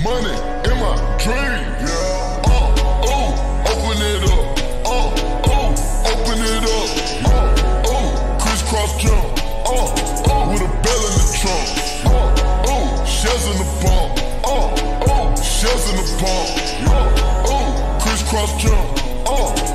money in my dream. Open it up. Open it up. Crisscross jump. With a bell in the trunk. Shells in the pump. Shells in the pump. Crisscross jump.